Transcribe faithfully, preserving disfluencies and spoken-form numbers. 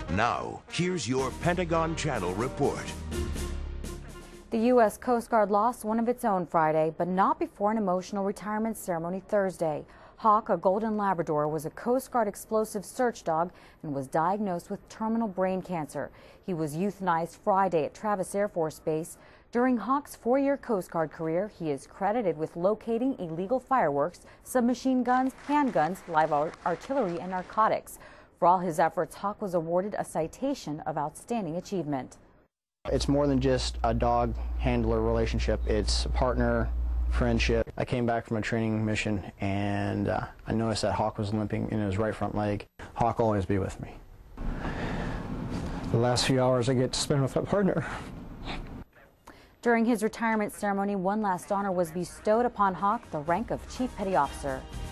Now, here's your Pentagon Channel report. The U S Coast Guard lost one of its own Friday, but not before an emotional retirement ceremony Thursday. Hawk, a golden Labrador, was a Coast Guard explosive search dog and was diagnosed with terminal brain cancer. He was euthanized Friday at Travis Air Force Base. During Hawk's four-year Coast Guard career, he is credited with locating illegal fireworks, submachine guns, handguns, live artillery, and narcotics. For all his efforts, Hawk was awarded a citation of outstanding achievement. It's more than just a dog-handler relationship. It's a partner, friendship. I came back from a training mission and uh, I noticed that Hawk was limping in his right front leg. Hawk will always be with me. The last few hours I get to spend with a partner. During his retirement ceremony, one last honor was bestowed upon Hawk, the rank of Chief Petty Officer.